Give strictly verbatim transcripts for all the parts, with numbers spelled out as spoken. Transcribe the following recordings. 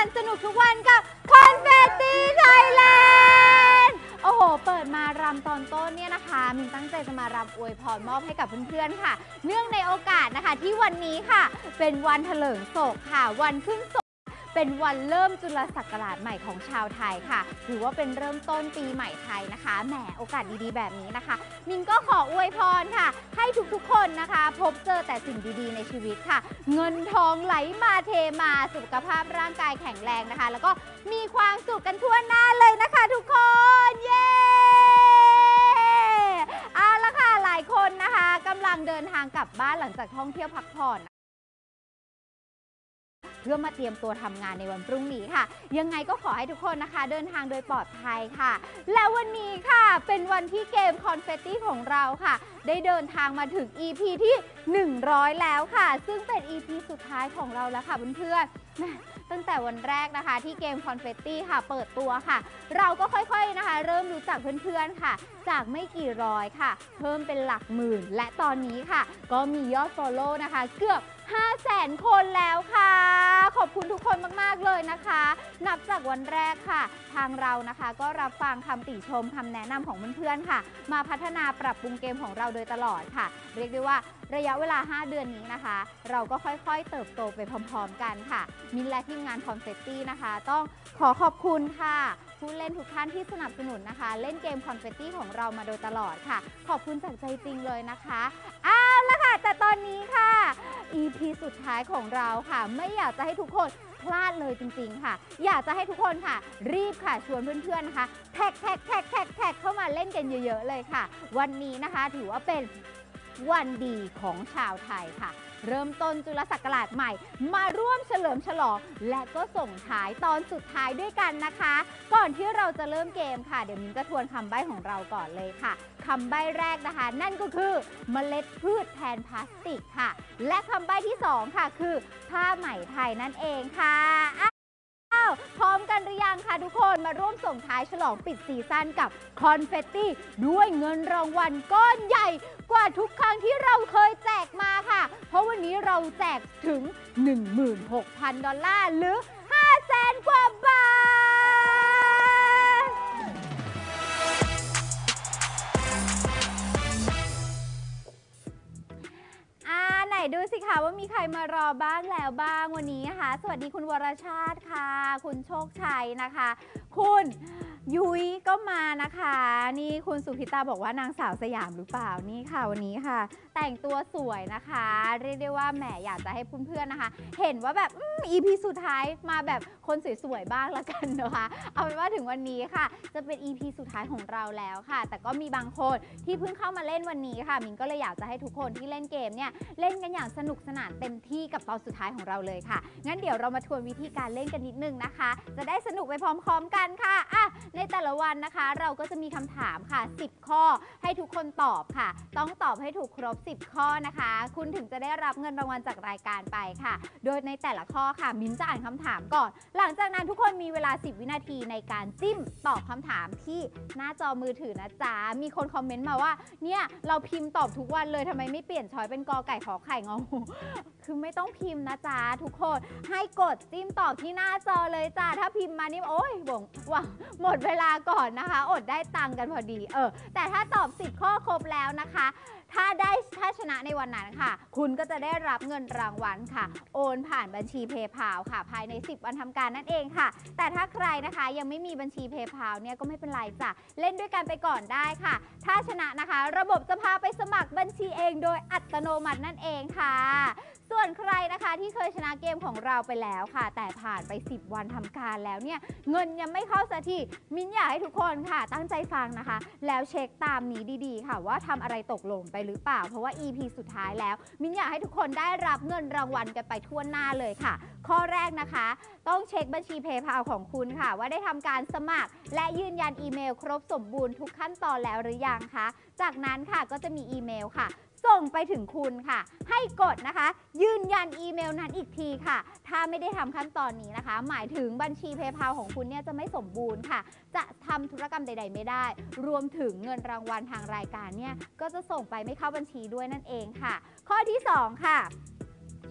านสนุกทุกวันกับคอนเฟตตี้ไทยแลนด์โอ้โหเปิดมารำตอนต้นเนี่ยนะคะมินตั้งใจจะมารำอวยพรมอบให้กับเพื่อนๆค่ะเนื่องในโอกาสนะคะที่วันนี้ค่ะเป็นวันเถลิงศกค่ะวันขึ้นศกเป็นวันเริ่มจุลศักราชใหม่ของชาวไทยค่ะถือว่าเป็นเริ่มต้นปีใหม่ไทยนะคะแหมโอกาสดีๆแบบนี้นะคะมินก็ขออวยพรค่ะให้ทุกๆคนนะคะพบเจอแต่สิ่งดีๆในชีวิตค่ะเงินทองไหลมาเทมาสุขภาพร่างกายแข็งแรงนะคะแล้วก็มีความสุขกันทั่วหน้าเลยนะคะทุกคนเย้เอาละค่ะหลายคนนะคะกำลังเดินทางกลับบ้านหลังจากท่องเที่ยวพักผ่อนเพื่อมาเตรียมตัวทำงานในวันพรุ่งนี้ค่ะยังไงก็ขอให้ทุกคนนะคะเดินทางโดยปลอดภัยค่ะและวันนี้ค่ะเป็นวันที่เกมคอนเฟตตี้ของเราค่ะได้เดินทางมาถึง อี พี ที่หนึ่งร้อยแล้วค่ะซึ่งเป็น อี พี สุดท้ายของเราแล้วค่ะเพื่อนๆตั้งแต่วันแรกนะคะที่เกมคอนเฟตตี้ค่ะเปิดตัวค่ะเราก็ค่อยๆนะคะเริ่มรู้จักเพื่อนๆค่ะจากไม่กี่ร้อยค่ะเพิ่มเป็นหลักหมื่นและตอนนี้ค่ะก็มียอด follow นะคะเกือบห้าแสนคนแล้วค่ะขอบคุณทุกคนมากๆเลยนะคะนับจากวันแรกค่ะทางเรานะคะก็รับฟังคำติชมคำแนะนำของเพื่อนๆค่ะมาพัฒนาปรับปรุงเกมของเราโดยตลอดค่ะเรียกได้ว่าระยะเวลาห้าเดือนนี้นะคะเราก็ค่อยๆเติบโตไปพร้อมๆกันค่ะมินและทีมงานคอนเฟตตี้นะคะต้องขอขอบคุณค่ะผู้เล่นทุกท่านที่สนับสนุนนะคะเล่นเกมคอนเฟตตี้ของเรามาโดยตลอดค่ะขอบคุณจากใจจริงเลยนะคะเอาละค่ะแต่ตอนนี้ค่ะ อี พี สุดท้ายของเราค่ะไม่อยากจะให้ทุกคนพลาดเลยจริงๆค่ะอยากจะให้ทุกคนค่ะรีบค่ะชวนเพื่อนๆนะคะแท็กแท็กแท็กแท็กแท็กเข้ามาเล่นกันเยอะๆเลยค่ะวันนี้นะคะถือว่าเป็นวันดีของชาวไทยค่ะเริ่มต้นจุลศักราชใหม่มาร่วมเฉลิมฉลองและก็ส่งท้ายตอนสุดท้ายด้วยกันนะคะก่อนที่เราจะเริ่มเกมค่ะเดี๋ยวมิ้นจะทวนคำใบ้ของเราก่อนเลยค่ะคำใบ้แรกนะคะนั่นก็คือเมล็ดพืชแทนพลาสติกค่ะและคำใบ้ที่สองค่ะคือผ้าไหมไทยนั่นเองค่ะพร้อมกันหรือยังคะทุกคนมาร่วมส่งท้ายฉลองปิดซีซั่นกับคอนเฟตตี้ด้วยเงินรางวัลก้อนใหญ่กว่าทุกครั้งที่เราเคยแจกมาค่ะเพราะวันนี้เราแจกถึง หนึ่งหมื่นหกพัน ดอลลาร์หรือ ห้าแสน กว่าบาทไหนดูสิคะว่ามีใครมารอบ้างแล้วบ้างวันนี้นะคะสวัสดีคุณวรชาติค่ะคุณโชคชัยนะคะคุณยุ้ยก็มานะคะนี่คุณสุพิตาบอกว่านางสาวสยามหรือเปล่านี่ค่ะวันนี้ค่ะแต่งตัวสวยนะคะเรียกได้ว่าแหมอยากจะให้เพื่อนๆนะคะเห็นว่าแบบอี พี สุดท้ายมาแบบคนสวยๆบ้างละกันนะคะเอาเป็นว่าถึงวันนี้ค่ะจะเป็น อี พี สุดท้ายของเราแล้วค่ะแต่ก็มีบางคนที่เพิ่งเข้ามาเล่นวันนี้ค่ะมินก็เลยอยากจะให้ทุกคนที่เล่นเกมเนี่ยเล่นกันอย่างสนุกสนานเต็มที่กับตอนสุดท้ายของเราเลยค่ะงั้นเดี๋ยวเรามาทวนวิธีการเล่นกันนิดนึงนะคะจะได้สนุกไปพร้อมๆกันค่ะอ่ะในแต่ละวันนะคะเราก็จะมีคำถามค่ะสิบข้อให้ทุกคนตอบค่ะต้องตอบให้ถูกครบสิบข้อนะคะคุณถึงจะได้รับเงินรางวัลจากรายการไปค่ะโดยในแต่ละข้อค่ะมิ้นจะอ่านคำถามก่อนหลังจากนั้นทุกคนมีเวลาสิบวินาทีในการจิ้มตอบคำถามที่หน้าจอมือถือนะจ๊ะมีคนคอมเมนต์มาว่าเนี่ยเราพิมพ์ตอบทุกวันเลยทำไมไม่เปลี่ยนช้อยเป็นกอไก่ขอไข่งองูคือไม่ต้องพิมพ์นะจ๊ะทุกคนให้กดจิ้มตอบที่หน้าจอเลยจ้าถ้าพิมพ์มานี่โอ๊ยบ่งว่าหมดเวลาก่อนนะคะอดได้ตังค์กันพอดีเออแต่ถ้าตอบสิบข้อครบแล้วนะคะถ้าได้ถ้าชนะในวันนั้นค่ะคุณก็จะได้รับเงินรางวัลค่ะโอนผ่านบัญชี PayPal ค่ะภายในสิบวันทำการนั่นเองค่ะแต่ถ้าใครนะคะยังไม่มีบัญชี PayPal เนี่ยก็ไม่เป็นไรจ้ะเล่นด้วยกันไปก่อนได้ค่ะถ้าชนะนะคะระบบจะพาไปสมัครบัญชีเองโดยอัตโนมัตินั่นเองค่ะส่วนใครนะคะที่เคยชนะเกมของเราไปแล้วค่ะแต่ผ่านไปสิบวันทำการแล้วเนี่ยเงินยังไม่เข้าสักทีมิ้นอยากให้ทุกคนค่ะตั้งใจฟังนะคะแล้วเช็คตามนี้ดีๆค่ะว่าทำอะไรตกหล่นไปหรือเปล่าเพราะว่า อี พี สุดท้ายแล้วมิ้นอยากให้ทุกคนได้รับเงินรางวัลกันไปทั่วหน้าเลยค่ะข้อแรกนะคะต้องเช็คบัญชี PayPal ของคุณค่ะว่าได้ทำการสมัครและยืนยันอีเมลครบสมบูรณ์ทุกขั้นตอนแล้วหรือยังคะจากนั้นค่ะก็จะมีอีเมลค่ะส่งไปถึงคุณค่ะให้กดนะคะยืนยันอีเมลนั้นอีกทีค่ะถ้าไม่ได้ทำขั้นตอนนี้นะคะหมายถึงบัญชี PayPal ของคุณเนี่ยจะไม่สมบูรณ์ค่ะจะทำธุรกรรมใดๆไม่ได้รวมถึงเงินรางวัลทางรายการเนี่ยก็จะส่งไปไม่เข้าบัญชีด้วยนั่นเองค่ะข้อที่สองค่ะ ช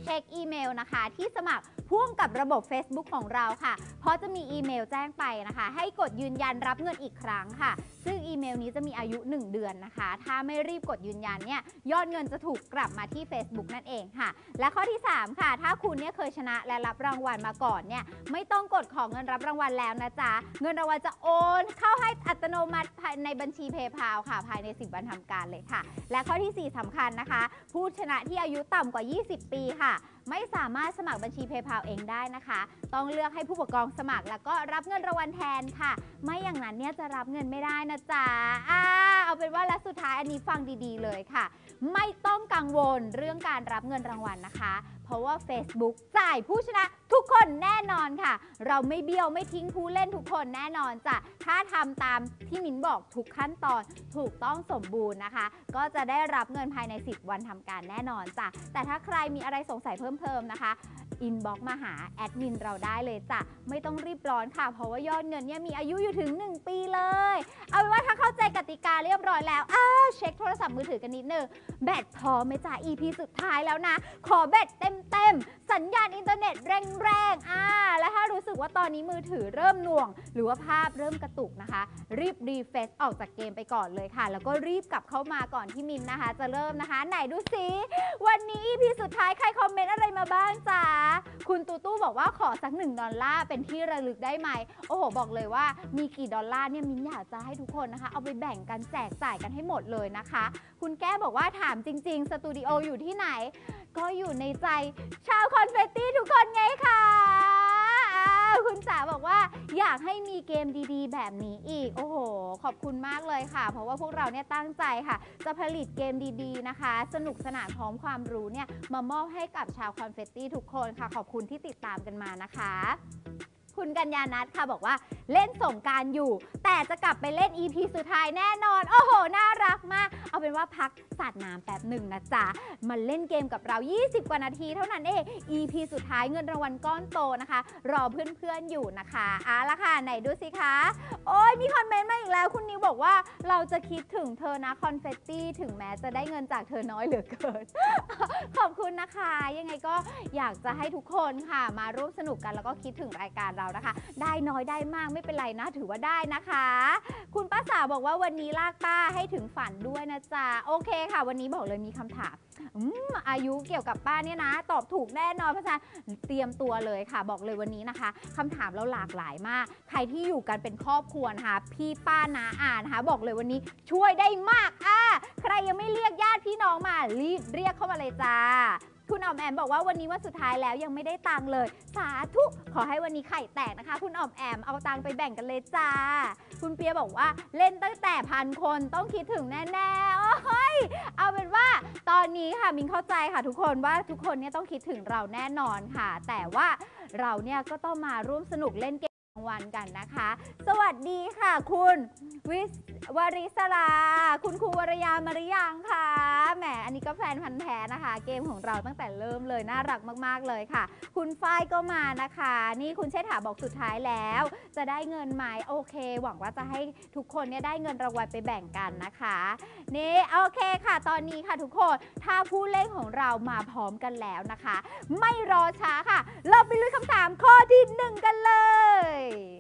เช็คอีเมลนะคะที่สมัครพ่วงกับระบบ Facebook ของเราค่ะเพราะจะมีอีเมลแจ้งไปนะคะให้กดยืนยันรับเงินอีกครั้งค่ะซึ่งอีเมลนี้จะมีอายุหนึ่งเดือนนะคะถ้าไม่รีบกดยืนยันเนี่ยยอดเงินจะถูกกลับมาที่ Facebook นั่นเองค่ะและข้อที่สามค่ะถ้าคุณเนี่ยเคยชนะและรับรางวัลมาก่อนเนี่ยไม่ต้องกดขอเงินรับรางวัลแล้วนะจ๊ะเงินรางวัลจะโอนเข้าให้อัตโนมัติภายในบัญชี PayPal ค่ะภายในสิบวันทำการเลยค่ะและข้อที่สี่สำคัญนะคะผู้ชนะที่อายุต่ำกว่ายี่สิบปีค่ะไม่สามารถสมัครบัญชี PayPal เองได้นะคะต้องเลือกให้ผู้ปกครองสมัครแล้วก็รับเงินรางวัลแทนค่ะไม่อย่างนั้นเนี่ยจะรับเงินไม่ได้นะจ๊ะอ่าเอาเป็นว่าและสุดท้ายอันนี้ฟังดีๆเลยค่ะไม่ต้องกังวลเรื่องการรับเงินรางวัลนะคะเพราะว่า Facebook จ่ายผู้ชนะทุกคนแน่นอนค่ะเราไม่เบี้ยวไม่ทิ้งผู้เล่นทุกคนแน่นอนจ้ะถ้าทำตามที่มิ้นบอกทุกขั้นตอนถูกต้องสมบูรณ์นะคะก็จะได้รับเงินภายในสิบวันทำการแน่นอนจ้ะแต่ถ้าใครมีอะไรสงสัยเพิ่มเติมนะคะอินบ็อกซ์มาหาแอดมินเราได้เลยจ้ะไม่ต้องรีบร้อนค่ะเพราะว่ายอดเงินเนี่ยมีอายุอยู่ถึงหนึ่งปีเลยเอาเป็นว่าถ้าเข้าใจกติกาเรียบร้อยแล้วอ้าวเช็คโทรศัพท์มือถือกันนิดนึงแบตพอไหมจ้ะ อี พี สุดท้ายแล้วนะขอแบตเต็มเต็มสัญญาณอินเทอร์เน็ตแรงๆอ่าและถ้ารู้สึกว่าตอนนี้มือถือเริ่มหน่วงหรือว่าภาพเริ่มกระตุกนะคะรีบรีเฟรชออกจากเกมไปก่อนเลยค่ะแล้วก็รีบกลับเข้ามาก่อนที่มินนะคะจะเริ่มนะคะไหนดูสิวันนี้ อี พี สุดท้ายใครคอมเมนต์อะไรมาบ้างจ๊ะคุณตูตู้บอกว่าขอสักหนึ่งดอลลาร์เป็นที่ระลึกได้ไหมโอ้โหบอกเลยว่ามีกี่ดอลลาร์เนี่ยมินอยากจะให้ทุกคนนะคะเอาไปแบ่งกันแจกจ่ายกันให้หมดเลยนะคะคุณแก้บอกว่าถามจริงๆสตูดิโออยู่ที่ไหนก็อยู่ในใจชาวคอนเฟตตี้ทุกคนไงคะคุณจ๋าบอกว่าอยากให้มีเกมดีๆแบบนี้อีกโอ้โหขอบคุณมากเลยค่ะเพราะว่าพวกเราเนี่ยตั้งใจค่ะจะผลิตเกมดีๆนะคะสนุกสนานพร้อมความรู้เนี่ยมามอบให้กับชาวคอนเฟตตี้ทุกคนค่ะขอบคุณที่ติดตามกันมานะคะคุณกัญญานัทค่ะบอกว่าเล่นสงกรานต์อยู่แต่จะกลับไปเล่น อี พี สุดท้ายแน่นอนโอ้โหน่ารักมากเอาเป็นว่าพักสาดน้ำแป๊บหนึ่งนะจ๊ะมาเล่นเกมกับเรายี่สิบกว่านาทีเท่านั้นเอง อี พี สุดท้ายเงินรางวัลก้อนโตนะคะรอเพื่อนๆอยู่นะคะอ่ะละค่ะไหนดูสิคะโอ้ยมีคอมเมนต์มาอีกแล้วคุณนิวบอกว่าเราจะคิดถึงเธอนะคอนเฟตตี้ถึงแม้จะได้เงินจากเธอน้อยเหลือเกิน ขอบคุณนะคะยังไงก็อยากจะให้ทุกคนค่ะมาร่วมสนุกกันแล้วก็คิดถึงรายการเรานะคะได้น้อยได้มากไม่เป็นไรนะถือว่าได้นะคะคุณป้าสาวบอกว่าวันนี้ลากป้าให้ถึงฝันด้วยนะจ๊ะโอเคค่ะวันนี้บอกเลยมีคำถามอืมอายุเกี่ยวกับป้าเนี่ยนะตอบถูกแน่นอนเพราะฉะนั้นเตรียมตัวเลยค่ะบอกเลยวันนี้นะคะคำถามเราหลากหลายมากใครที่อยู่กันเป็นครอบครัวนะคะพี่ป้าน้าอานะคะบอกเลยวันนี้ช่วยได้มากอ่ะใครยังไม่เรียกญาติพี่น้องมารีบเรียกเข้ามาเลยจ้าคุณออมแอมบอกว่าวันนี้วันสุดท้ายแล้วยังไม่ได้ตังค์เลยสาธุขอให้วันนี้ไข่แตกนะคะคุณออมแอมเอาตังค์ไปแบ่งกันเลยจ้าคุณเปียบอกว่าเล่นตั้งแต่พันคนต้องคิดถึงแน่ๆโอ้ยเอาเป็นว่าตอนนี้ค่ะมินเข้าใจค่ะทุกคนว่าทุกคนเนี่ยต้องคิดถึงเราแน่นอนค่ะแต่ว่าเราเนี่ยก็ต้องมาร่วมสนุกเล่นเกมรางวัลกันนะคะสวัสดีค่ะคุณวิศวริศราคุณครูวรยามาริยังค่ะแหมอันนี้ก็แฟนพันธ์แท้นะคะเกมของเราตั้งแต่เริ่มเลยน่ารักมากๆเลยค่ะคุณฝ้ายก็มานะคะนี่คุณเชษฐาบอกสุดท้ายแล้วจะได้เงินไหมโอเคหวังว่าจะให้ทุกคนเนี่ยได้เงินรางวัลไปแบ่งกันนะคะนี่โอเคค่ะตอนนี้ค่ะทุกคนถ้าผู้เล่นของเรามาพร้อมกันแล้วนะคะไม่รอช้าค่ะเราไปลุยคำถามข้อที่หนึ่งกันเลย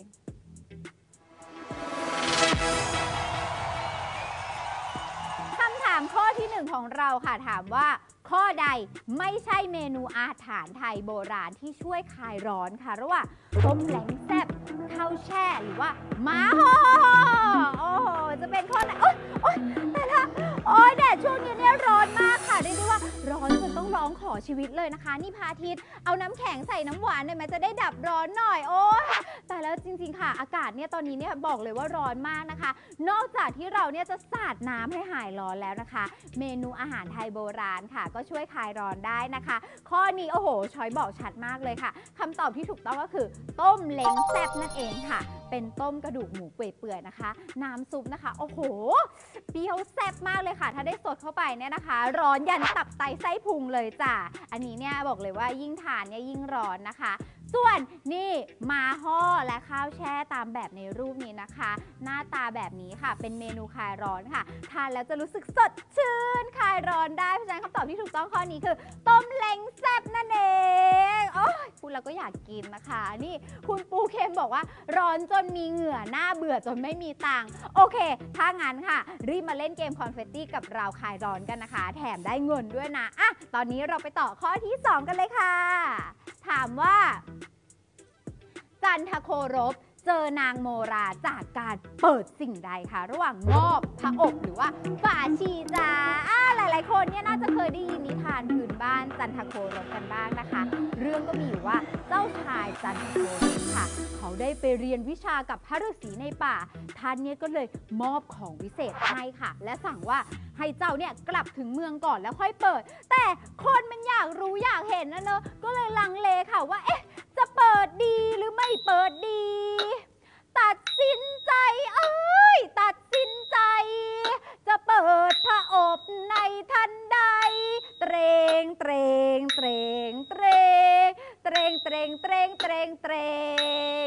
คำถามข้อที่หนึ่งของเราค่ะถามว่าข้อใดไม่ใช่เมนูอาหารไทยโบราณที่ช่วยคลายร้อนค่ะระหว่างต้มแหลงแซ่บข้าวแช่หรือว่าม้าห่อโอ้โหจะเป็นข้อไหนโอ๊ยโอ๊ยแต่ละโอ๊ยแดดช่วงนี้เนี่ยร้อนมากค่ะเรียกได้ว่าร้อนจนต้องร้องขอชีวิตเลยนะคะนี่พระอาทิตย์เอาน้ำแข็งใส่น้ำหวานได้ไหมจะได้ดับร้อนหน่อยโอ๊ยแต่แล้วจริงๆค่ะอากาศเนี่ยตอนนี้เนี่ยบอกเลยว่าร้อนมากนะคะนอกจากที่เราเนี่ยจะสาดน้ำให้หายร้อนแล้วนะคะเมนูอาหารไทยโบราณค่ะก็ช่วยคลายร้อนได้นะคะข้อนี้โอ้โหช้อยบอกชัดมากเลยค่ะคำตอบที่ถูกต้องก็คือต้มเล้งแซ่บนั่นเองค่ะเป็นต้มกระดูกหมูเปื่อยๆนะคะน้ำซุปนะคะโอ้โหเปรี้ยวแซ่บมากเลยค่ะถ้าได้สดเข้าไปเนี่ยนะคะร้อนยันตับไตไส้พุงเลยจ้ะอันนี้เนี่ยบอกเลยว่ายิ่งทานเนี่ยยิ่งร้อนนะคะส่วนนี่มาห่อและข้าวแช่ตามแบบในรูปนี้นะคะหน้าตาแบบนี้ค่ะเป็นเมนูคลายร้อนค่ะทานแล้วจะรู้สึกสดชื่นคลายร้อนได้เพราะฉะนั้นคำตอบที่ถูกต้องข้อนี้คือต้มเล้งแซ่บนั่นเองโอ้ยพูดแล้วก็อยากกินนะคะนี่คุณปูเค็มบอกว่าร้อนจนมีเหงื่อหน้าเบื่อจนไม่มีตังค์โอเคถ้างั้นค่ะรีบมาเล่นเกมคอนเฟตตี้กับเราคลายร้อนกันนะคะแถมได้เงินด้วยนะอ่ะตอนนี้เราไปต่อข้อที่สองกันเลยค่ะถามว่าจันทโครบเจอนางโมราจากการเปิดสิ่งใดคะระหว่างงอบพระอบหรือว่าฝาชีจ้าอ่าหลายๆคนเนี่ยน่าจะเคยได้ยินนิทานพื้นบ้านจันทโครบกันบ้างนะคะเรื่องก็มีอยู่ว่าเจ้าชายจันทโครบค่ะเขาได้ไปเรียนวิชากับพระฤาษีในป่าท่านเนี่ยก็เลยมอบของวิเศษให้ค่ะและสั่งว่าให้เจ้าเนี่ยกลับถึงเมืองก่อนแล้วค่อยเปิดแต่คนมันอยากรู้อยากเห็นนะเนอะก็เลยลังเลค่ะว่าเอ๊ะจะเปิดดีหรือไม่เปิดดีตัดสินใจเอ้ยตัดสินใจจะเปิดพระอบในทันใดเตรงเตรงเตรงเตรงเตรงเตรงเตรงเตรงเตรง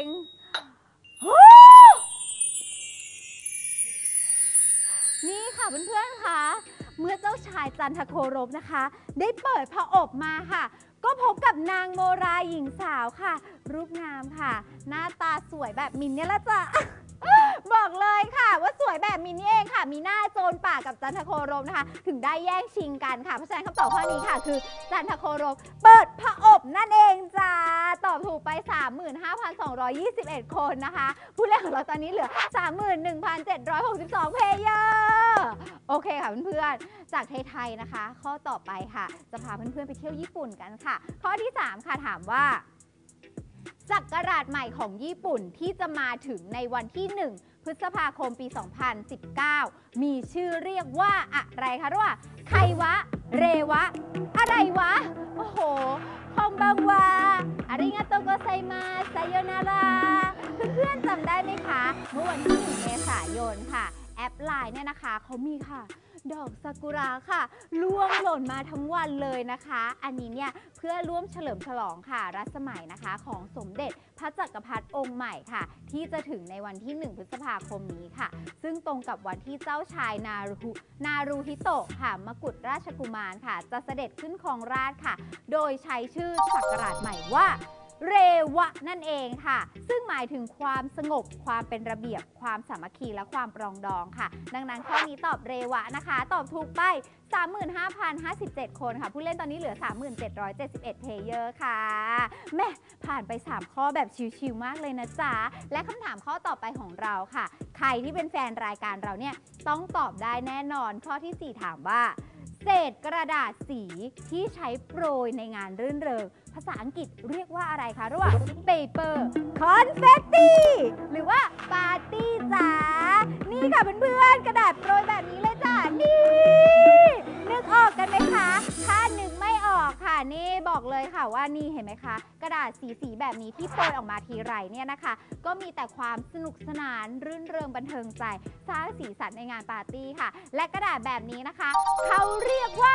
นี่ค่ะเพื่อนๆค่ะเมื่อเจ้าชายจันทโครบนะคะได้เปิดพระอบมาค่ะก็พบกับนางโมราหญิงสาวค่ะรูปงามค่ะหน้าตาสวยแบบมินเนี่ยละจ้ะ บอกเลยค่ะว่าสวยแบบมินนี่เองค่ะมีหน้าโจรป่ากับจันทโครบนะคะถึงได้แย่งชิงกันค่ะเพราะฉะนั้นคำตอบข้อนี้ค่ะคือจันทโครบเปิดพระอบนั่นเองจ้าตอบถูกไป สามหมื่นห้าพันสองร้อยยี่สิบเอ็ด คนนะคะผู้เล่นของเราตอนนี้เหลือ สามหมื่นหนึ่งพันเจ็ดร้อยหกสิบสอง เพลเยอร์โอเคค่ะเพื่อนๆจากไทยๆนะคะข้อต่อไปค่ะจะพาเพื่อนๆไปเที่ยวญี่ปุ่นกันค่ะข้อที่สามค่ะถามว่าศักราชใหม่ของญี่ปุ่นที่จะมาถึงในวันที่หนึ่งพฤษภาคมปีสองพันสิบเก้ามีชื่อเรียกว่าอะไรคะระหว่างไควะเรวะอะไรวะโอ้โหคอมบังวาอาริงาโตโกไซมาไซโยนาราเพื่อนๆจำได้ไหมคะเมื่อวันที่หนึ่งเมษายนค่ะแอปไลน์เนี่ยนะคะเขามีค่ะดอกซากุระค่ะร่วงหล่นมาทั้งวันเลยนะคะอันนี้เนี่ยเพื่อร่วมเฉลิมฉลองค่ะรัชสมัยนะคะของสมเด็จพระจักรพรรดิองค์ใหม่ค่ะที่จะถึงในวันที่หนึ่งพฤษภาคมนี้ค่ะซึ่งตรงกับวันที่เจ้าชายนารูนารูฮิโตะค่ะมกุฎราชกุมารค่ะจะเสด็จขึ้นครองราชย์ค่ะโดยใช้ชื่อศักราชใหม่ว่าเรวะนั่นเองค่ะซึ่งหมายถึงความสงบความเป็นระเบียบความสามัคคีและความปรองดองค่ะดังนั้นข้อนี้ตอบเรวะนะคะตอบถูกไป สามหมื่นห้าพันห้าสิบเจ็ด คนค่ะผู้เล่นตอนนี้เหลือ สามหมื่นเจ็ดร้อยเจ็ดสิบเอ็ด เพลเยอร์ค่ะแม่ผ่านไปสามข้อแบบชิวๆมากเลยนะจ๊ะและคำถามข้อต่อไปของเราค่ะใครที่เป็นแฟนรายการเราเนี่ยต้องตอบได้แน่นอนข้อที่สี่ถามว่าเศษกระดาษสีที่ใช้โปรยในงานรื่นเริงภาษาอังกฤษเรียกว่าอะไรคะระหว่าง paper confetti หรือว่า party จ๋านี่ค่ะเพื่อนๆกระดาษโปรยแบบนี้เลยจ้ะนี่นึกออกกันไหมคะถ้านึกไม่ออกค่ะนี่บอกเลยค่ะว่านี่เห็นไหมคะกระดาษสีสีแบบนี้ที่โปรยออกมาทีไรเนี่ยนะคะก็มีแต่ความสนุกสนานรื่นเริงบันเทิงใจสร้างสีสันในงานปาร์ตี้ค่ะและกระดาษแบบนี้นะคะเขาเรียกว่า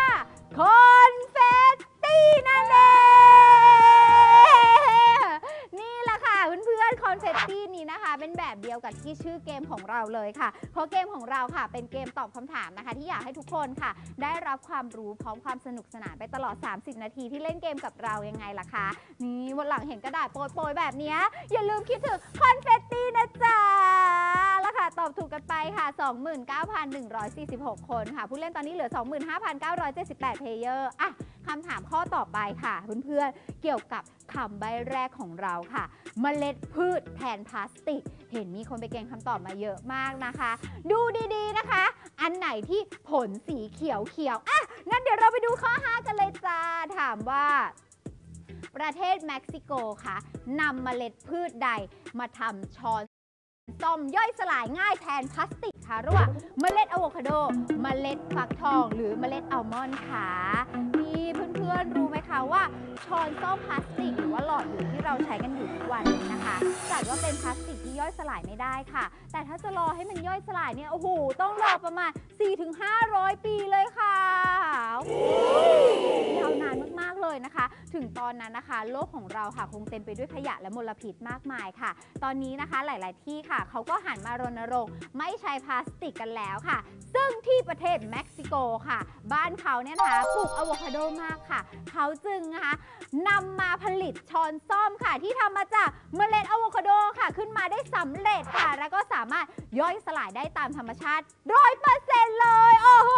confetti นั่นเองนี่แหละค่ะเพื่อนๆคอนเฟตตี้นี้นะคะเป็นแบบเดียวกับที่ชื่อเกมของเราเลยค่ะเพราะเกมของเราค่ะเป็นเกมตอบคำถามนะคะที่อยากให้ทุกคนค่ะได้รับความรู้พร้อมความสนุกสนานไปตลอดสามสิบนาทีที่เล่นเกมกับเรายังไงล่ะคะนี่วันหลังเห็นกระดาษโปรยๆแบบนี้อย่าลืมคิดถึงคอนเฟตตี้นะจ๊ะแล้วค่ะตอบถูกกันไปค่ะ สองหมื่นเก้าพันหนึ่งร้อยสี่สิบหก คนค่ะผู้เล่นตอนนี้เหลือ สองหมื่นห้าพันเก้าร้อยเจ็ดสิบแปด เพลเยอร์อ่ะคำถามข้อต่อไปค่ะเพื่อนๆเกี่ยวกับคำใบ้แรกของเราค่ะเมล็ดพืชแทนพลาสติกเห็นมีคนไปเก่งคำตอบมาเยอะมากนะคะดูดีๆนะคะอันไหนที่ผลสีเขียวเขียวอ่ะงั้นเดี๋ยวเราไปดูข้อห้ากันเลยจ้าถามว่าประเทศเม็กซิโกค่ะนำเมล็ดพืชใดมาทำช้อนส้อมย่อยสลายง่ายแทนพลาสติกค่ะระหว่างเมล็ดอะโวคาโดเมล็ดฟักทองหรือเมล็ดอัลมอนด์ค่ะนี่เพื่อนๆรู้ไหมคะว่าช้อนส้อมพลาสติกหรือว่าหลอดดูดที่เราใช้กันอยู่ทุกวันนี้นะคะจัดว่าเป็นพลาสติกที่ย่อยสลายไม่ได้ค่ะแต่ถ้าจะรอให้มันย่อยสลายเนี่ยโอ้โหต้องรอประมาณ สี่ถึงห้าร้อย ปีเลยค่ะยาวนานมากๆเลยนะคะถึงตอนนั้นนะคะโลกของเราค่ะคงเต็มไปด้วยขยะและมลพิษมากมายค่ะตอนนี้นะคะหลายๆที่ค่ะเขาก็หันมารณรงค์ไม่ใช้พลาสติกกันแล้วค่ะซึ่งที่ประเทศเม็กซิโกค่ะบ้านเขาเนี่ยนะคะปลูกอะโวคาโดมากค่ะเขาจึงนะคะนำมาผลิตช้อนส้อมค่ะที่ทำมาจากเมล็ดอะโวคาโดค่ะขึ้นมาได้สำเร็จค่ะแล้วก็สามารถย่อยสลายได้ตามธรรมชาติ ร้อยเปอร์เซ็นต์ เลยโอ้โห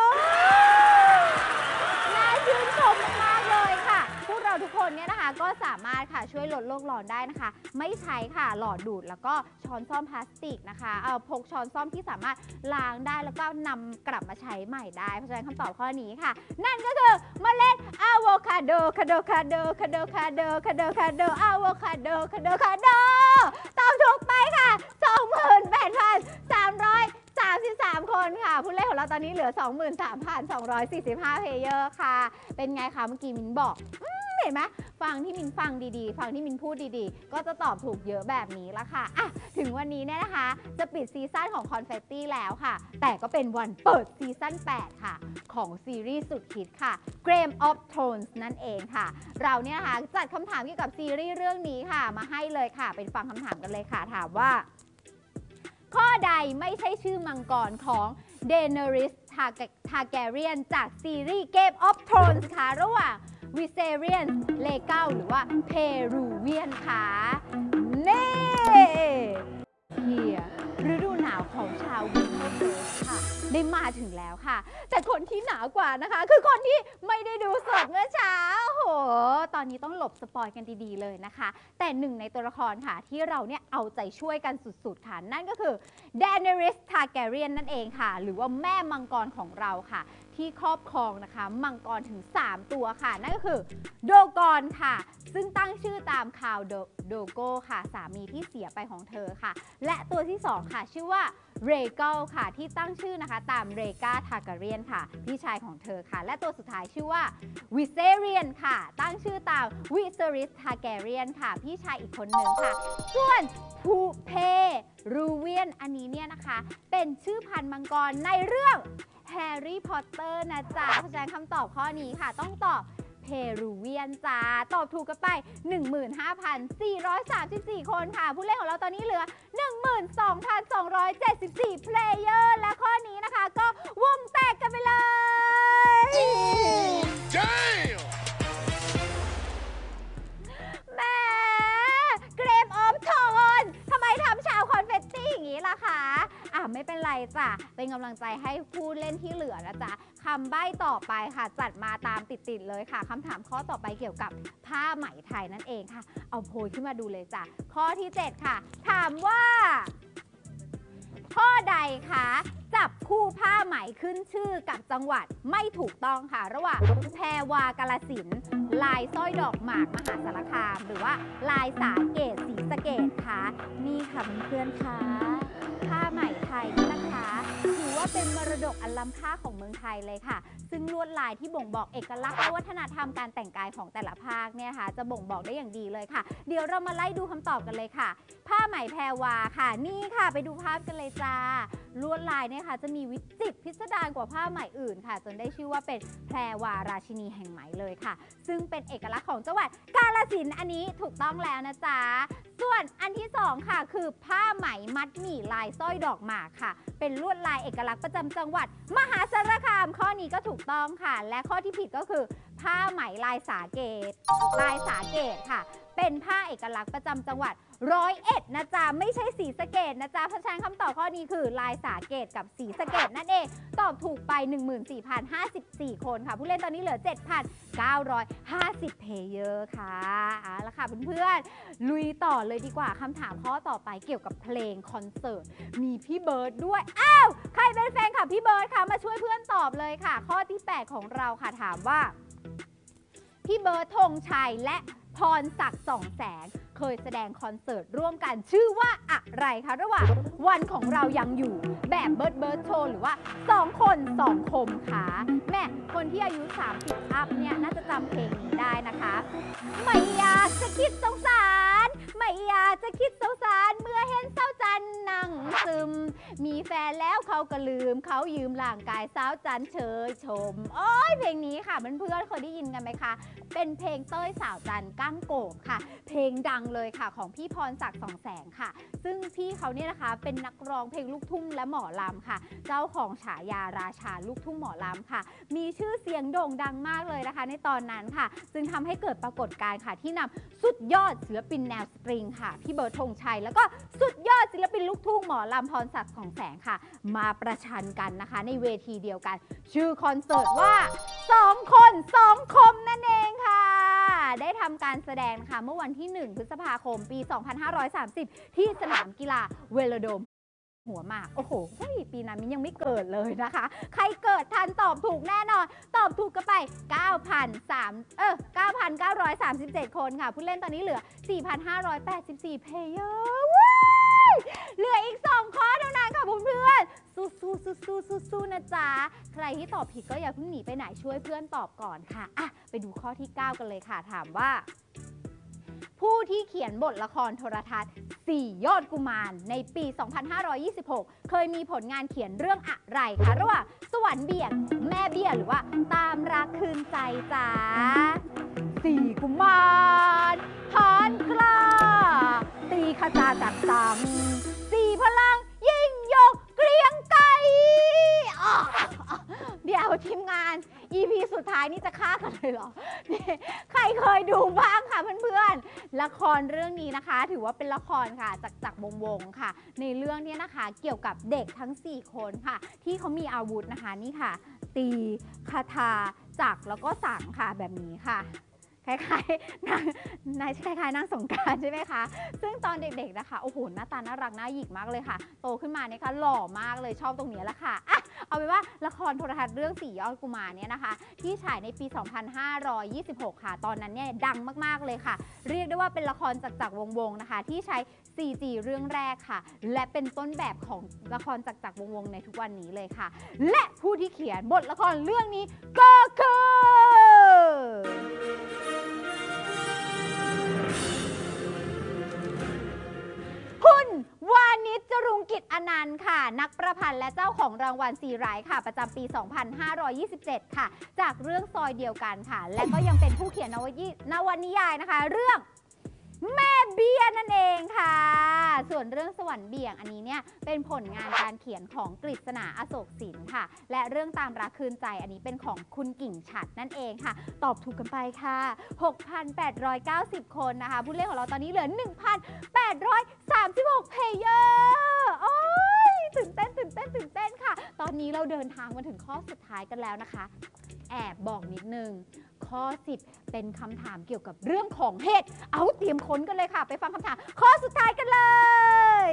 น่าชื่นชมมากๆเลยค่ะพวกเราทุกคนเนี่ยนะคะก็สามารถค่ะช่วยลดโลกร้อนได้นะคะไม่ใช้ค่ะหลอดดูดแล้วก็ช้อนซ่อมพลาสติกนะคะเอาพกช้อนซ่อมที่สามารถล้างได้แล้วก็นำกลับมาใช้ใหม่ได้เพราะฉะนั้นคำตอบข้อนี้ค่ะนั่นก็คือเมล็ดอะโวคาโดคาโดคาโดคาโดคาโดคาโดคาโดอะโวคาโดคาโดคาโดตอบถูกไปค่ะ สองหมื่นแปดพันสามร้อยสามสิบสาม คนค่ะผู้เล่นของเราตอนนี้เหลือ สองหมื่นสามพันสองร้อยสี่สิบห้า เพลเยอร์ค่ะเป็นไงคะเมื่อกี้มินบอกเห็นไหมฟังที่มินฟังดีๆฟังที่มินพูดดีๆก็จะตอบถูกเยอะแบบนี้ละค่ะอ่ะถึงวันนี้เนี่ยนะคะจะปิดซีซั่นของคอนเฟตตี้แล้วค่ะแต่ก็เป็นวันเปิดซีซั่นแปดค่ะของซีรีส์สุดฮิตค่ะ Game of Thrones นั่นเองค่ะเราเนี่ยนะคะจัดคำถามเกี่ยวกับซีรีส์เรื่องนี้ค่ะมาให้เลยค่ะเป็นฟังคำถามกันเลยค่ะถามว่าข้อใดไม่ใช่ชื่อมังกรของ Daenerys Targaryen จากซีรีส์ Game of Thrones ค่ะระหว่าง Viserion เลเก้าหรือว่า Peruvian ค่ะเน่เฮียฤดูหนาวของชาววินเทอร์เฟสค่ะได้มาถึงแล้วค่ะแต่คนที่หนาวกว่านะคะคือคนที่ไม่ได้ดูสดเมื่อเช้าโหตอนนี้ต้องหลบสปอยกันดีๆเลยนะคะแต่หนึ่งในตัวละครค่ะที่เราเนี่ยเอาใจช่วยกันสุดๆค่ะนั่นก็คือ Daenerys Targaryen นั่นเองค่ะหรือว่าแม่มังกรของเราค่ะที่ครอบครองนะคะมังกรถึงสามตัวค่ะนั่นก็คือโดกอนค่ะซึ่งตั้งชื่อตามคาวโดโดโกค่ะสามีที่เสียไปของเธอค่ะและตัวที่สองค่ะชื่อว่าเรเกลค่ะที่ตั้งชื่อนะคะตามเรกาทาการเรียนค่ะพี่ชายของเธอค่ะและตัวสุดท้ายชื่อว่าวิเซเรียนค่ะตั้งชื่อตามวิเซริสทาการเรียนค่ะพี่ชายอีกคนหนึ่งค่ะส่วนพูเพรูเวียนอันนี้เนี่ยนะคะเป็นชื่อพันธุ์มังกรในเรื่องแฮร์รี่พอตเตอร์นะจ๊ะเพราะฉะนั้นคำตอบข้อนี้ค่ะต้องตอบเพรูเวียนจ้าตอบถูกกันไป หนึ่งหมื่นห้าพันสี่ร้อยสามสิบสี่ คนค่ะผู้เล่นของเราตอนนี้เหลือ หนึ่งหมื่นสองพันสองร้อยเจ็ดสิบสี่ เพลเยอร์และข้อนี้นะคะก็วงแตกกันไปเลย แม่เกรมออฟทอนทำไมทำชาวคอนเฟตตี้อย่างนี้ล่ะคะอ่ะไม่เป็นไรจ้ะเป็นกำลังใจให้ผู้เล่นที่เหลือนะจ๊ะคำใบ้ต่อไปค่ะจัดมาตามติดๆเลยค่ะคำถามข้อต่อไปเกี่ยวกับผ้าไหมไทยนั่นเองค่ะเอาโพยขึ้นมาดูเลยจ้ะข้อที่เจ็ดค่ะถามว่าข้อใดคะจับคู่ผ้าไหมขึ้นชื่อกับจังหวัดไม่ถูกต้องค่ะระหว่างแพรวากาฬสินธุ์ลายสร้อยดอกหมากมหาสารคามหรือว่าลายสาเกตศรีสะเกษค่ะนี่ค่ะเพื่อนๆค่ะผ้าไหมไทยนี่นะคะถือว่าเป็นมรดกอันล้ำค่าของเมืองไทยเลยค่ะซึ่งลวดลายที่บ่งบอกเอกลักษณ์และวัฒนธรรมการแต่งกายของแต่ละภาคเนี่ยค่ะจะบ่งบอกได้อย่างดีเลยค่ะเดี๋ยวเรามาไล่ดูคำตอบกันเลยค่ะผ้าไหมแพรวาค่ะนี่ค่ะไปดูภาพกันเลยจ้าลวดลายเนี่ยค่ะจะมีวิจิตรพิสดารกว่าผ้าไหมอื่นค่ะจนได้ชื่อว่าเป็นแพรวาราชินีแห่งไหมเลยค่ะซึ่งเป็นเอกลักษณ์ของจังหวัดกาฬสินธุ์อันนี้ถูกต้องแล้วนะจ๊ะส่วนอันที่สองค่ะคือผ้าไหมมัดหมี่ลายสร้อยดอกหมากค่ะเป็นลวดลายเอกลักษณ์ประจำจังหวัดมหาสารคามข้อนี้ก็ถูกต้องค่ะและข้อที่ผิดก็คือผ้าไหมลายสาเกตลายสาเกตค่ะเป็นผ้าเอกลักษณ์ประจำจังหวัดร้อยเอ็ดนะจ๊ะไม่ใช่ศรีสะเกษนะจ๊ะเพราะฉะนั้นคำตอบข้อนี้คือลายสาเกตกับศรีสะเกษนั่นเองตอบถูกไป หนึ่งหมื่นสี่พันห้าสิบสี่ คนค่ะผู้เล่นตอนนี้เหลือ เจ็ดพันเก้าร้อยห้าสิบ เพลเยอร์ค่ะเอาละค่ะเพื่อนๆลุยต่อเลยดีกว่าคำถามข้อต่อไปเกี่ยวกับเพลงคอนเสิร์ตมีพี่เบิร์ดด้วยอ้าวใครเป็นแฟนคลับพี่เบิร์ดคะมาช่วยเพื่อนตอบเลยค่ะข้อที่แปดของเราค่ะถามว่าพี่เบิร์ดธงชัยและพรศักดิ์ส่องแสงเคยแสดงคอนเสิร์ตร่วมกันชื่อว่าอะไรคะระหว่างวันของเรายังอยู่แบบเบิร์ดเบิร์ดโชว์หรือว่าสองคนสองคมค่ะแม่คนที่อายุสามสิบอัพเนี่ยน่าจะจำเพลงนี้ได้นะคะไม่อยากจะคิดสงสารไม่อยากจะคิดสงสารเมื่อเห็นเศร้าจันนั่งซึมมีแฟนแล้วเขาก็ลืมเขายืมร่างกายสาวจันเชยชมโอ้ยเพลงนี้ค่ะเพื่อนๆเคยได้ยินกันไหมคะเป็นเพลงเต้ยสาวจันก้างโกบค่ะเพลงดังเลยค่ะของพี่พรศักดิ์สองแสงค่ะซึ่งพี่เขาเนี่ยนะคะเป็นนักร้องเพลงลูกทุ่งและหมอลำค่ะเจ้าของฉายาราชาลูกทุ่งหมอลำค่ะมีชื่อเสียงโด่งดังมากเลยนะคะในตอนนั้นค่ะจึงทำให้เกิดปรากฏการณ์ค่ะที่นำสุดยอดศิลปินแนวสตริงค่ะพี่เบิร์ดธงชัยแล้วก็สุดยอดศิลปินลูกทุ่งหมอลำพรศักดิ์สองแสงค่ะมาประชันกันนะคะในเวทีเดียวกันชื่อคอนเสิร์ตว่าสองคนสองคมนั่นเองค่ะได้ทำการแสดงค่ะเมื่อวันที่หนึ่งพฤษภาคมปีสองพันห้าร้อยสามสิบที่สนามกีฬาเวโลโดมหัวหมากโอ้โหปีนั้นมิ้นยังไม่เกิดเลยนะคะใครเกิดทันตอบถูกแน่นอนตอบถูกกันไป เก้าพันสาม เออ เก้าพันเก้าร้อยสามสิบเจ็ด คนค่ะผู้เล่นตอนนี้เหลือ สี่พันห้าร้อยแปดสิบสี่ เพลเยอร์เหลืออีกสองข้อเท่านั้นค่ะเพื่อนๆสู้สู้สู้สู้สู้สู้นะจ๊ะใครที่ตอบผิดก็อย่าเพิ่งหนีไปไหนช่วยเพื่อนตอบก่อนค่ะอ่ะไปดูข้อที่เก้ากันเลยค่ะถามว่าผู้ที่เขียนบทละครโทรทัศน์สี่ยอดกุมารในปี สองพันห้าร้อยยี่สิบหก เคยมีผลงานเขียนเรื่องอะไรคะระหว่างสวรรค์เบี่ยงแม่เบี้ยหรือว่าตามรักคืนใจจ้าสี่กุมารหานกล้าตีขจาจักสังสี่พลังยิ่งยกเกรียงไกรเดี๋ยวทีมงาน อี พี สุดท้ายนี่จะฆ่ากันเลยเหรอใครเคยดูบ้างคะเพื่อนๆละครเรื่องนี้นะคะถือว่าเป็นละครค่ะจากจากวงวงค่ะในเรื่องนี้นะคะเกี่ยวกับเด็กทั้งสี่คนค่ะที่เขามีอาวุธนะคะนี่ค่ะตีคาถาจักรแล้วก็สังค่ะแบบนี้ค่ะคล้ายๆนางนายคล้ายๆนางสงกรานต์ใช่ไหมคะซึ่งตอนเด็กๆนะคะโอ้โหหน้าตาน่ารักน่าหยิกมากเลยค่ะโตขึ้นมาเนี่ยค่ะหล่อมากเลยชอบตรงนี้แหละค่ะอ่ะเอาเป็นว่าละครโทรทัศน์เรื่องสี่ยอดกุมารเนี่ยนะคะที่ฉายในปี สองพันห้าร้อยยี่สิบหก ค่ะตอนนั้นเนี่ยดังมากๆเลยค่ะเรียกได้ว่าเป็นละครจากจากวงวงนะคะที่ใช้ ซี จี เรื่องแรกค่ะและเป็นต้นแบบของละครจากจากวงวงในทุกวันนี้เลยค่ะและผู้ที่เขียนบทละครเรื่องนี้ก็คือคุณวานิช จรุงกิจอนันต์ค่ะนักประพันธ์และเจ้าของรางวัลซีไรท์ค่ะประจำปี สองพันห้าร้อยยี่สิบเจ็ด ค่ะจากเรื่องซอยเดียวกันค่ะและก็ยังเป็นผู้เขียนนวนิยายนะคะเรื่องแม่เบี้ยนั่นเองค่ะส่วนเรื่องสวรรค์เบี่ยงอันนี้เนี่ยเป็นผลงานการเขียนของกฤษณาอโศกสินค่ะและเรื่องตามรักคืนใจอันนี้เป็นของคุณกิ่งฉัตรนั่นเองค่ะตอบถูกกันไปค่ะ หกพันแปดร้อยเก้าสิบ คนนะคะผู้เล่นของเราตอนนี้เหลือ หนึ่งพันแปดร้อยสามสิบหก เพลเยอร์โอ้ยตื่นเต้นตื่นเต้นตื่นเต้นค่ะตอนนี้เราเดินทางมาถึงข้อสุดท้ายกันแล้วนะคะแอบบอกนิดนึงข้อสิบเป็นคำถามเกี่ยวกับเรื่องของเห็ดเอาเตรียมค้นกันเลยค่ะไปฟังคำถามข้อสุดท้ายกันเลย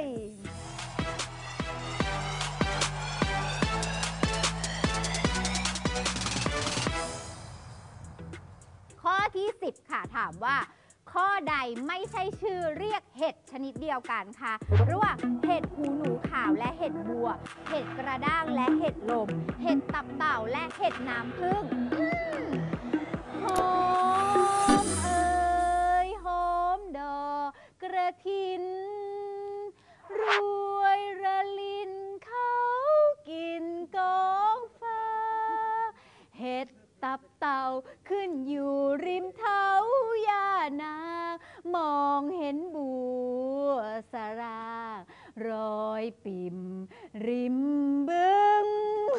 ข้อที่สิบค่ะถามว่าข้อใดไม่ใช่ชื่อเรียกเห็ดชนิดเดียวกันคะระหว่างเห็ดหูหนูขาวและเห็ดบัวเห็ดกระด้างและเห็ดลมเห็ดตับเต่าและเห็ดน้ำผึ้งหอมเอ่ยหอมดอกกระถินรวยระลินเขากินกองฟ้าเห็ดตับเต่าขึ้นอยู่ริมเท้าย่านางมองเห็นบัวสรางรอยปิ่มริมบึง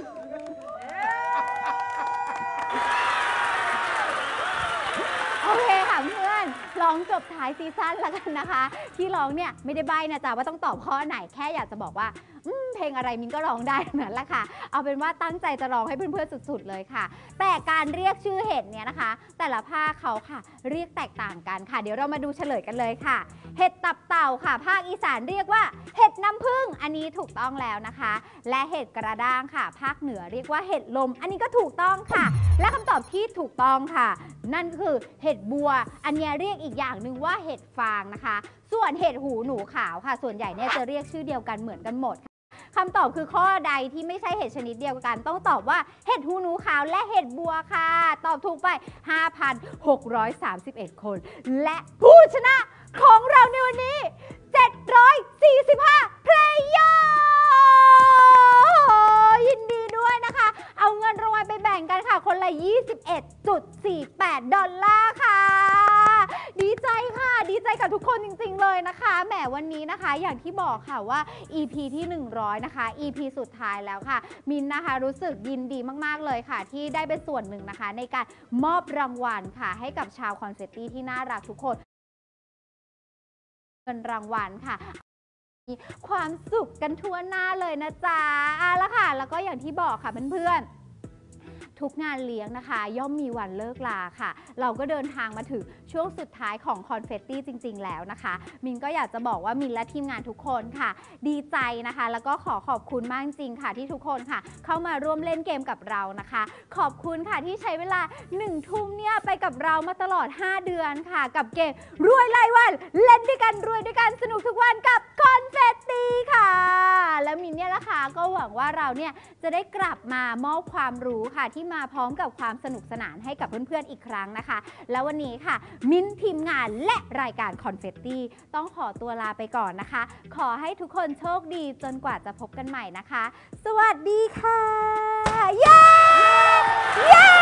โอเคค่ะเพื่อนร้องจบท้ายซีซั่นแล้วกันนะคะที่ร้องเนี่ยไม่ได้ใบ้นะจ๊ะว่าต้องตอบข้อไหนแค่อยากจะบอกว่าเพลงอะไรมินก็ร้องได้นั่นแหละค่ะเอาเป็นว่าตั้งใจจะร้องให้เพื่อนๆสุดๆเลยค่ะแต่การเรียกชื่อเห็ดเนี่ยนะคะแต่ละภาคเขาค่ะเรียกแตกต่างกันค่ะเดี๋ยวเรามาดูเฉลยกันเลยค่ะเห็ดตับเต่าค่ะภาคอีสานเรียกว่าเห็ดน้ำผึ้งอันนี้ถูกต้องแล้วนะคะและเห็ดกระด้างค่ะภาคเหนือเรียกว่าเห็ดลมอันนี้ก็ถูกต้องค่ะและคำตอบที่ถูกต้องค่ะนั่นคือเห็ดบัวอันนี้เรียกอีกอย่างหนึ่งว่าเห็ดฟางนะคะส่วนเห็ดหูหนูขาวค่ะส่วนใหญ่เนี่ยจะเรียกชื่อเดียวกันเหมือนกันหมดคำตอบคือข้อใดที่ไม่ใช่เห็ดชนิดเดียวกันต้องตอบว่าเห็ดหูหนูขาวและเห็ดบัวค่ะตอบถูกไป ห้าพันหกร้อยสามสิบเอ็ด คนและผู้ชนะของเราในวันนี้เจ็ดร้อยสี่สิบห้า เพลเยอร์วันนี้นะคะอย่างที่บอกค่ะว่า อี พี ที่หนึ่งร้อยนะคะ อี พี สุดท้ายแล้วค่ะมินนะคะรู้สึกยินดีมากๆเลยค่ะที่ได้เป็นส่วนหนึ่งนะคะในการมอบรางวัลค่ะให้กับชาวคอนเฟตตี้ที่น่ารักทุกคนเงินรางวัลค่ะมีความสุขกันทั่วหน้าเลยนะจ๊ะเอาละค่ะแล้วก็อย่างที่บอกค่ะเพื่อนๆทุกงานเลี้ยงนะคะย่อมมีวันเลิกลาค่ะเราก็เดินทางมาถึงช่วงสุดท้ายของคอนเฟตตี้จริงๆแล้วนะคะมินก็อยากจะบอกว่ามินและทีมงานทุกคนค่ะดีใจนะคะแล้วก็ขอขอบคุณมากจริงค่ะที่ทุกคนค่ะเข้ามาร่วมเล่นเกมกับเรานะคะขอบคุณค่ะที่ใช้เวลาหนึ่งทุ่มเนี่ยไปกับเรามาตลอดห้าเดือนค่ะกับเกมรวยรายวันเล่นด้วยกันรวยด้วยกันสนุกทุกวันกับคอนเฟตตี้ค่ะแล้วมินเนี่ยนะคะก็หวังว่าเราเนี่ยจะได้กลับมามอบความรู้ค่ะที่มาพร้อมกับความสนุกสนานให้กับเพื่อนๆอีกครั้งนะคะแล้ววันนี้ค่ะมินทีมงานและรายการคอนเฟตตี้ต้องขอตัวลาไปก่อนนะคะขอให้ทุกคนโชคดีจนกว่าจะพบกันใหม่นะคะสวัสดีค่ะเย้เย้